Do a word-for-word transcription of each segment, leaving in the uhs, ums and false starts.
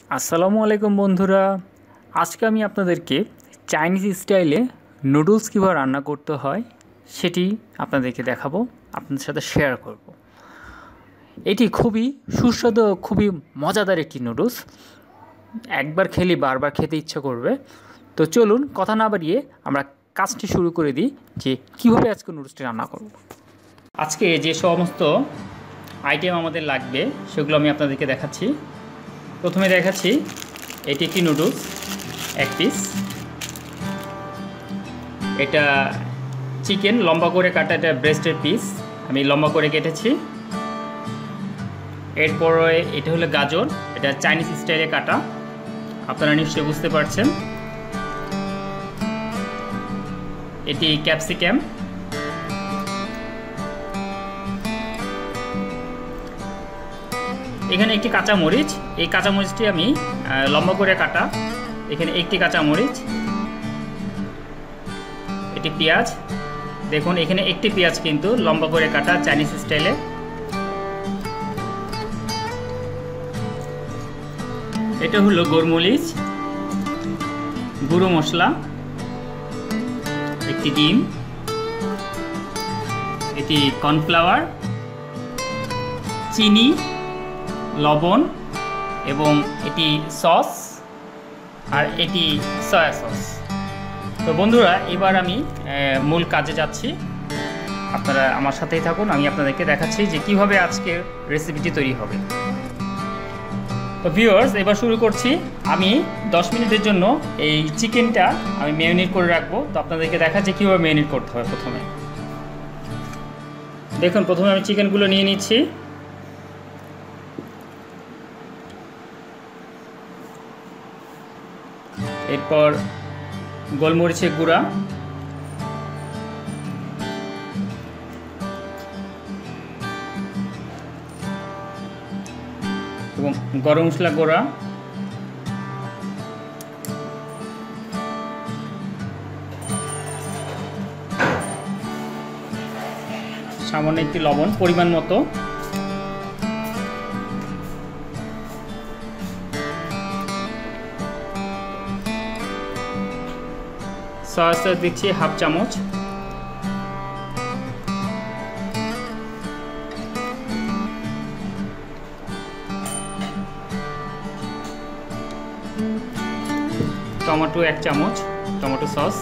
আসসালামু আলাইকুম বন্ধুরা, আজকে আমি আপনাদেরকে চাইনিজ স্টাইলে নুডলস কীভাবে রান্না করতে হয় সেটি আপনাদেরকে দেখাবো, আপনাদের সাথে শেয়ার করব। এটি খুবই সুস্বাদু, খুবই মজাদার একটি নুডলস। একবার খেলে বারবার খেতে ইচ্ছা করবে। তো চলুন কথা না বাড়িয়ে আমরা কাজটি শুরু করে দিই যে কীভাবে আজকে নুডলসটি রান্না করব। আজকে যে সমস্ত আইটেম আমাদের লাগবে সেগুলো আমি আপনাদেরকে দেখাচ্ছি। প্রথমে দেখাচ্ছি এটি একটি নুডলস এক পিস। এটা চিকেন লম্বা করে কাটা, এটা ব্রেস্টের পিস আমি লম্বা করে কেটেছি। এরপরে এটা হলো গাজর, এটা চাইনিজ স্টাইলে কাটা, আপনারা নিশ্চয়ই বুঝতে পারছেন। এটি ক্যাপসিকাম, এখানে একটি কাঁচামরিচ, এই কাঁচামরিচটি আমি লম্বা করে কাটা, এখানে একটি কাঁচামরিচ। এটি পেঁয়াজ, দেখুন এখানে একটি পেঁয়াজ কিন্তু লম্বা করে কাটা চাইনিজ স্টাইলে। এটা হলো গোলমরিচ, গুঁড়ো মশলা, একটি ডিম, এটি কর্নফ্লাওয়ার, চিনি, লবণ এবং এটি সস, আর এটি সয়া সস। তো বন্ধুরা, এবার আমি মূল কাজে যাচ্ছি, আপনারা আমার সাথেই থাকুন। আমি আপনাদেরকে দেখাচ্ছি যে কিভাবে আজকের রেসিপিটি তৈরি হবে। তো ভিউয়ার্স, এবার শুরু করছি। আমি দশ মিনিটের জন্য এই চিকেনটা আমি ম্যারিনেট করে রাখবো। তো আপনাদেরকে দেখাচ্ছি কীভাবে ম্যারিনেট করতে হয়। প্রথমে দেখুন, প্রথমে আমি চিকেনগুলো নিয়ে নিচ্ছি। এরপর গোলমরিচের গুঁড়া, এবং গরম মশলা গুঁড়া, সামান্য একটি লবণ পরিমাণ মতো, সয়া সস দিচ্ছি হাফ চামচ, টমেটো এক চামচ, টমেটো সস,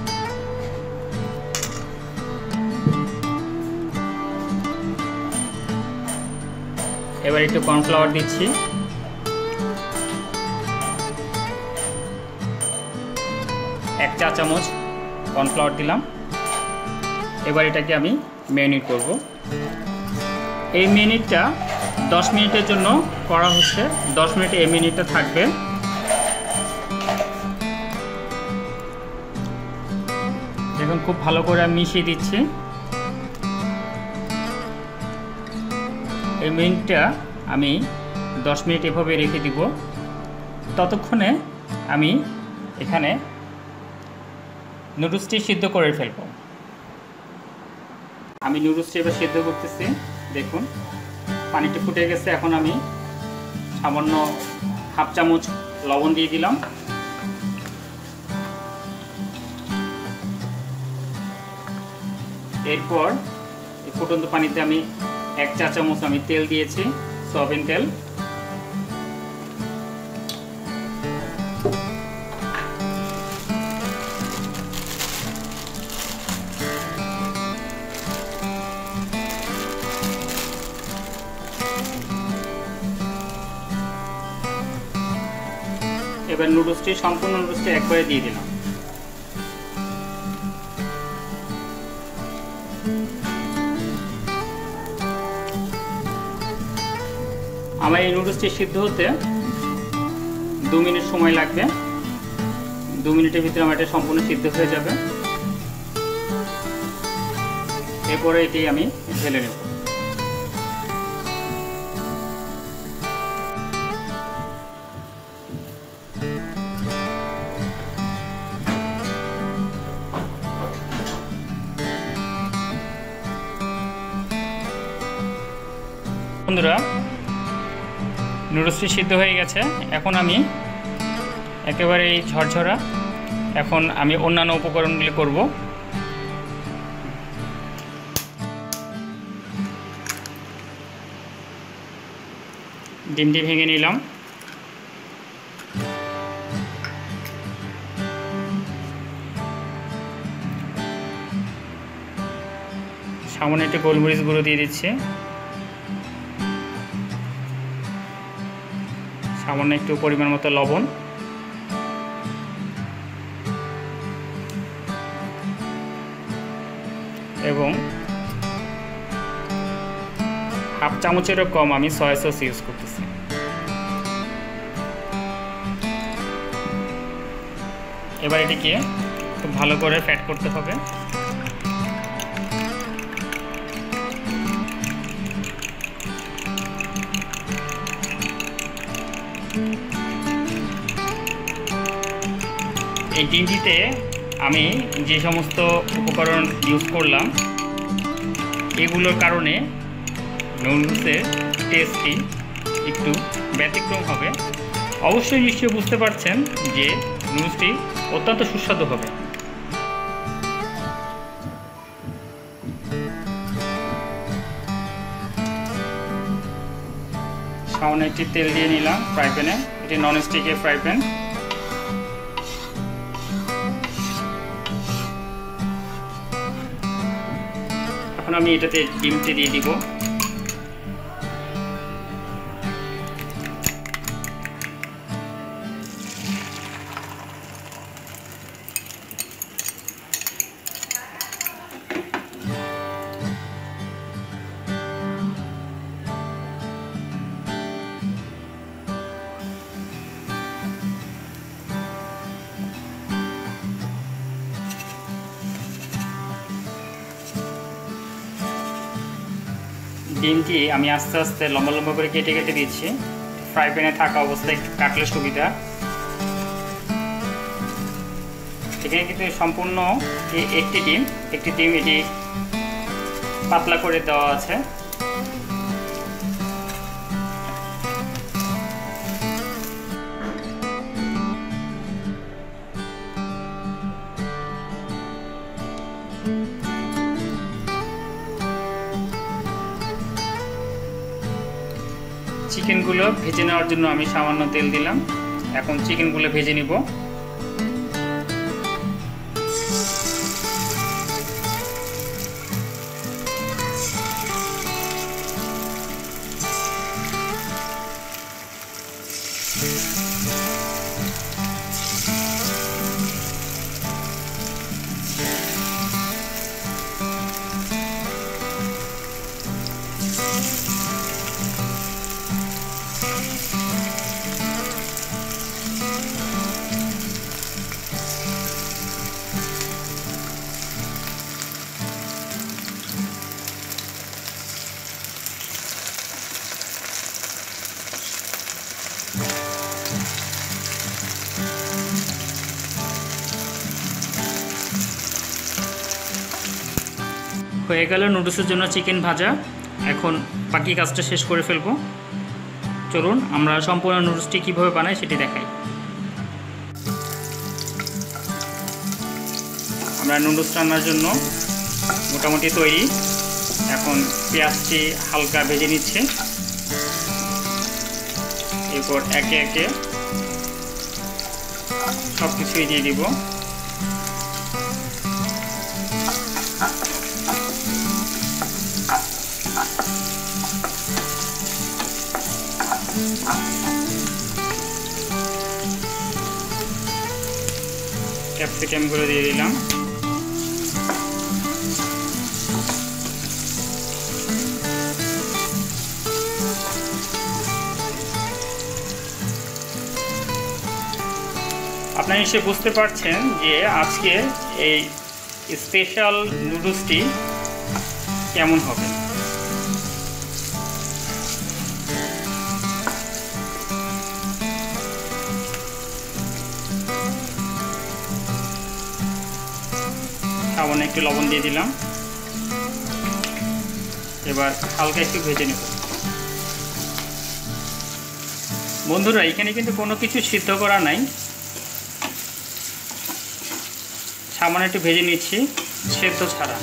এবার একটু কর্নফ্লাওয়ার দিচ্ছি, এক চা চামচ কর্নফ্লাওয়ার দিলাম। এবার এটাকে আমি ম্যারিনেট করব। এই মিনিটটা দশ মিনিটের জন্য করা হচ্ছে। দশ মিনিটে এই মিনিটটা থাকবে। দেখুন খুব ভালো করে আমি মিশিয়ে দিচ্ছি। এই মিনিটটা আমি দশ মিনিট এভাবে রেখে দিব। ততক্ষণে আমি এখানে নুডলসটি সিদ্ধ করে ফেলব। আমি নুডলসটি এবার সিদ্ধ করতেছি। দেখুন পানিটা ফুটে গেছে। এখন আমি সামান্য হাফ চামচ লবণ দিয়ে দিলাম। এরপর এই ফুটন্ত পানিতে আমি এক চা চামচ আমি তেল দিয়েছি, সয়াবিন তেল। এবার নুডলসটি, সম্পূর্ণ নুডলসটি একবারে দিয়ে দিলাম। আমার এই নুডলসটি সিদ্ধ হতে দু মিনিট সময় লাগবে। দু মিনিটের ভিতরে আমার এটা সম্পূর্ণ সিদ্ধ হয়ে যাবে। এরপরে এটি আমি ঢেলে নেব। বন্ধুরা, নুডলসটি সিদ্ধ হয়ে গেছে। এখন আমি একেবারে ঝরঝরা, এখন আমি অন্যান্য উপকরণগুলি করব। ডিমটি ভেঙে নিলাম, সামান্য একটু গোলমরিচ গুঁড়ো দিয়ে দিচ্ছি, সামান্য একটু পরিমাণ মতো লবণ, এবং হাফ চামচেরও কম আমি সয়া সস ইউজ করতেছি। এবার এটিকে খুব ভালো করে ফ্যাট করতে হবে। এই ডিমটিতে আমি যে সমস্ত উপকরণ ইউজ করলাম এগুলোর কারণে নুডলসের টেস্টটি একটু ব্যতিক্রম হবে। অবশ্যই নিশ্চয়ই বুঝতে পারছেন যে নুডলসটি অত্যন্ত সুস্বাদু হবে। সামান্য একটি তেল দিয়ে নিলাম ফ্রাই প্যানে, এটি নন স্টিকের ফ্রাই প্যান। এখন আমি এটাতে ডিমটি দিয়ে দিব। ডিমটি আমি আস্তে আস্তে লম্বা লম্বা করে কেটে কেটে দিচ্ছি, ফ্রাই প্যানে থাকা অবস্থায় কাটলে সুবিধা। এখানে কিন্তু সম্পূর্ণ একটি ডিম একটি ডিম এটি পাতলা করে দেওয়া আছে। চিকেনগুলো ভেজে নেওয়ার জন্য আমি সামান্য তেল দিলাম। এখন চিকেনগুলো ভেজে নিব। হয়ে গেল নুডলসের জন্য চিকেন ভাজা। এখন বাকি কাজটা শেষ করে ফেলবো। চলুন আমরা সম্পূর্ণ নুডলসটি কীভাবে বানাই সেটি দেখাই। আমরা নুডলস রান্নার জন্য মোটামুটি তৈরি। এখন পেঁয়াজটি হালকা ভেজে নিচ্ছে, এরপর একে একে সব কিছুই দিয়ে দিব। ক্যাপসিকামগুলো দিয়ে দিলাম। আপনারা নিশ্চয়ই বুঝতে পারছেন যে আজকে এই স্পেশাল নুডলসটি কেমন হবে। সামান্য একটু লবণ দিয়ে দিলাম। এবার হালকা একটু ভেজে নেব। বন্ধুরা এখানে কিন্তু কোনো কিছু সিদ্ধ করা নাই, সামান্য একটু ভেজে নিচ্ছি সেদ্ধ ছাড়া।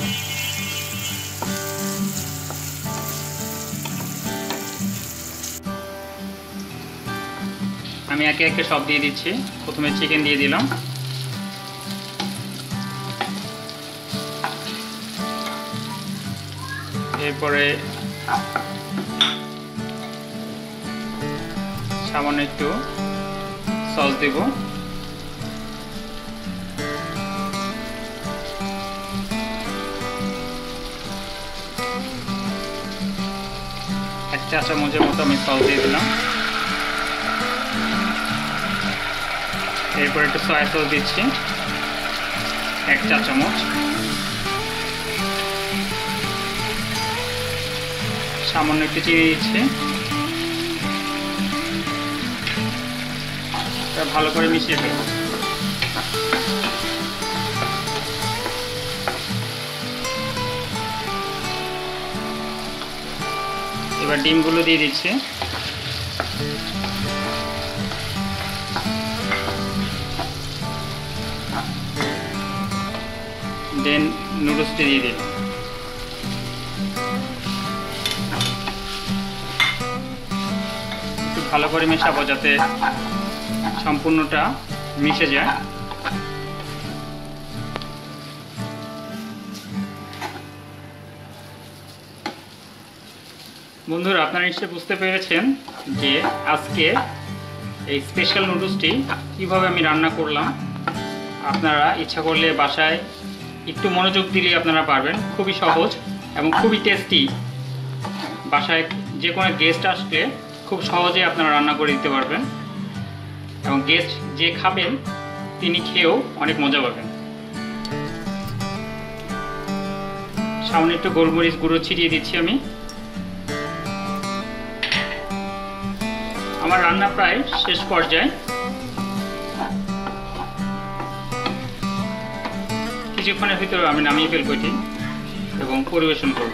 আমি একে একে সব দিয়ে দিচ্ছি। প্রথমে চিকেন দিয়ে দিলাম, এরপরে সামান্য একটু সস দেব, এক চা চামচের মতো আমি সস দিয়ে দিলাম। এরপর একটু সয়া সস দিচ্ছি এক চা চামচ, সামান্য একটু চিনি দিচ্ছি। ভালো করে মিশিয়ে দেব। এবার ডিমগুলো দিয়ে দিচ্ছি। দেন নুডলসটি দিয়ে দিলাম। একটু ভালো করে মেশাবো যাতে সম্পূর্ণটা মিশে যায়। বন্ধুরা আপনারা নিশ্চয়ই বুঝতে পেরেছেন যে আজকে এই স্পেশাল নুডলসটি কিভাবে আমি রান্না করলাম। আপনারা ইচ্ছা করলে বাসায় একটু মনোযোগ দিলে আপনারা পারবেন। খুবই সহজ এবং খুবই টেস্টি। বাসায় যে কোনো গেস্ট আসলে খুব সহজে আপনারা রান্না করে দিতে পারবেন এবং গেস্ট যে খাবেন তিনি খেয়েও অনেক মজা পাবেন। সামনে একটু গোলমরিচ গুঁড়ো ছিটিয়ে দিচ্ছি আমি। আমার রান্না প্রায় শেষ পর্যায়ে, কিছুক্ষণের ভিতরে আমি নামিয়ে ফেলবো এটি এবং পরিবেশন করব।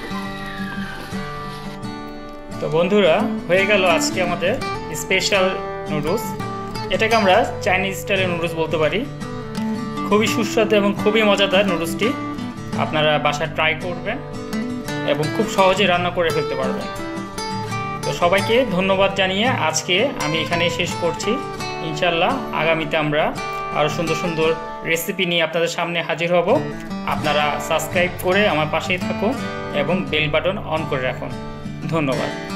তো বন্ধুরা হয়ে গেল আজকে আমাদের স্পেশাল নুডলস। এটাকে আমরা চাইনিজ স্টাইলের নুডলস বলতে পারি। খুবই সুস্বাদু এবং খুবই মজাদার নুডলসটি। আপনারা বাসায় ট্রাই করবেন এবং খুব সহজে রান্না করে ফেলতে পারবেন। তো সবাইকে ধন্যবাদ জানিয়ে আজকে আমি এখানেই শেষ করছি। ইনশাল্লাহ আগামীতে আমরা আরও সুন্দর সুন্দর রেসিপি নিয়ে আপনাদের সামনে হাজির হব। আপনারা সাবস্ক্রাইব করে আমার পাশেই থাকুন এবং বেল বাটন অন করে রাখুন। ধন্যবাদ।